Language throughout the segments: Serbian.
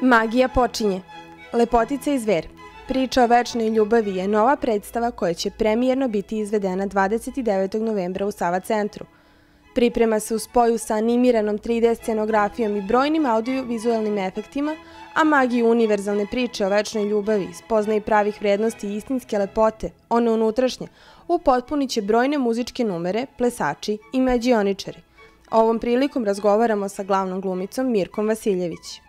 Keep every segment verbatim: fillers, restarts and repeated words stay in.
Magija počinje. Lepotica i zver. Priča o večnoj ljubavi je nova predstava koja će premijerno biti izvedena dvadeset devetog novembra u Sava centru. Priprema se u spoju sa animiranom tri D scenografijom i brojnim audio-vizualnim efektima, a magiju univerzalne priče o večnoj ljubavi, spoznaji pravih vrednosti i istinske lepote, one unutrašnje, upotpunit će brojne muzičke numere, plesači i mađioničari. Ovom prilikom razgovaramo sa glavnom glumicom Mirkom Vasiljević.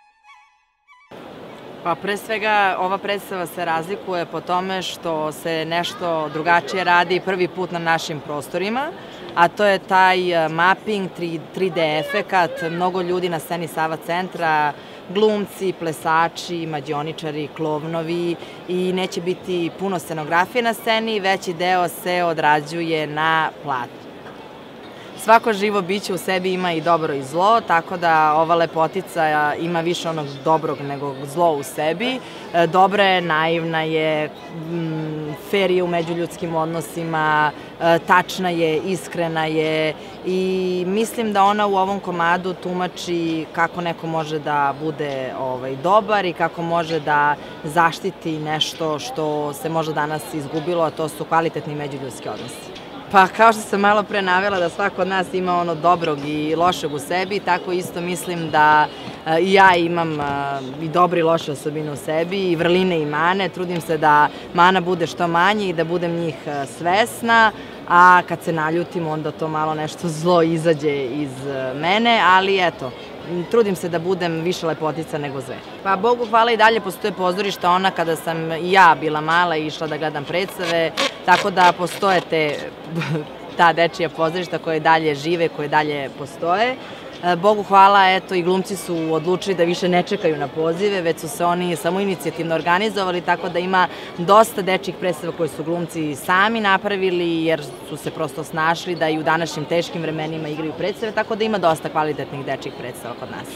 Pa pre svega ova predstava se razlikuje po tome što se nešto drugačije radi prvi put na našim prostorima, a to je taj mapping, tri D efekat, mnogo ljudi na sceni Sava centra, glumci, plesači, mađioničari, klovnovi i neće biti puno scenografije na sceni, veći deo se odrađuje na platu. Svako živo biće u sebi ima i dobro i zlo, tako da ova lepotica ima više onog dobrog nego zlo u sebi. Dobra je, naivna je, fer je u međuljudskim odnosima, tačna je, iskrena je i mislim da ona u ovom komadu tumači kako neko može da bude dobar i kako može da zaštiti nešto što se možda danas izgubilo, a to su kvalitetni međuljudski odnosi. Pa kao što sam malo pre navela da svako od nas ima ono dobrog i lošeg u sebi, tako isto mislim da i ja imam i dobre i loše osobine u sebi, i vrline i mane. Trudim se da mana bude što manje i da budem njih svesna, a kad se naljutim onda to malo nešto zlo izađe iz mene, ali eto, trudim se da budem više lepotica nego zver. Pa Bogu hvala i dalje postoje pozorišta, ona kada sam i ja bila mala i išla da gledam predstave, tako da postoje te, ta dečija pozorišta koje dalje žive, koje dalje postoje. Bogu hvala, eto, i glumci su odlučili da više ne čekaju na pozive, već su se oni samoinicijativno organizovali, tako da ima dosta dečjih predstava koje su glumci sami napravili, jer su se prosto snašli da i u današnjim teškim vremenima igraju predstave, tako da ima dosta kvalitetnih dečjih predstava kod nas.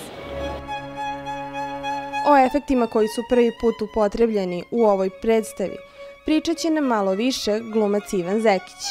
O efektima koji su prvi put upotrebljeni u ovoj predstavi pričat će nam malo više glumac Ivan Zekić.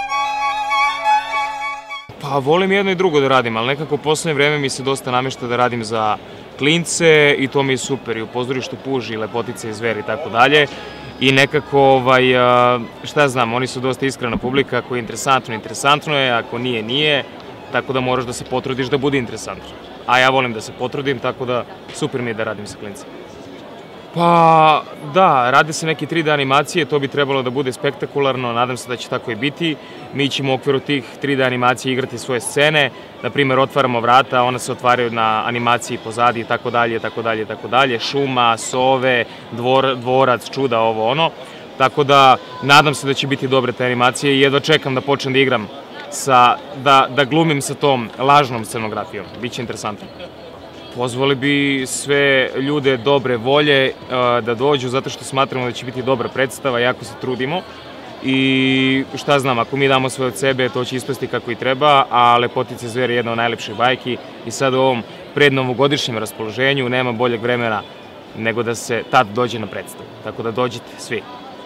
Pa volim jedno i drugo da radim, ali nekako u poslednje vreme mi se dosta namešta da radim za klince i to mi je super, i u pozorištu Puž i Lepotice i zver i tako dalje. I nekako, šta ja znam, oni su dosta iskrena publika, ako je interesantno, interesantno je, ako nije, nije, tako da moraš da se potrudiš da bude interesantno. A ja volim da se potrudim, tako da super mi je da radim sa klincima. Pa da, radi se neke tri D animacije, to bi trebalo da bude spektakularno, nadam se da će tako i biti. Mi ćemo u okviru tih tri D animacije igrati svoje scene, na primer otvaramo vrata, ona se otvaraju na animaciji pozadi i tako dalje, tako dalje, tako dalje, šuma, sove, dvorac, čuda, ovo ono. Tako da nadam se da će biti dobre te animacije i jedva čekam da počnem da igram, da glumim sa tom lažnom scenografijom, biće interesantno. Pozvali bi sve ljude dobre volje da dođu, zato što smatramo da će biti dobra predstava, jako se trudimo. I šta znam, ako mi damo sve od sebe, to će ispasti kako i treba, a Lepotice i zver je jedna od najlepših bajki i sad u ovom prednovogodišnjem raspoloženju nema boljeg vremena nego da se tad dođe na predstavu. Tako da dođite svi.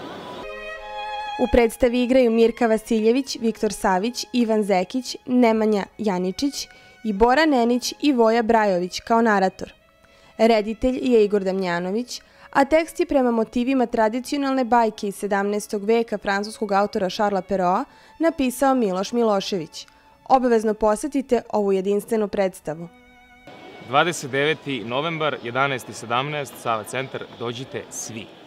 U predstavi igraju Mirka Vasiljević, Viktor Savić, Ivan Zekić, Nemanja Janičić i Bora Nenić i Voja Brajović kao narator. Reditelj je Igor Damjanović, a tekst je prema motivima tradicionalne bajke iz sedamnaestog veka francuskog autora Šarla Peroa napisao Miloš Milošević. Obavezno posetite ovu jedinstvenu predstavu. dvadeset deveti novembar, jedanaest i sedamnaest, Sava centar, dođite svi.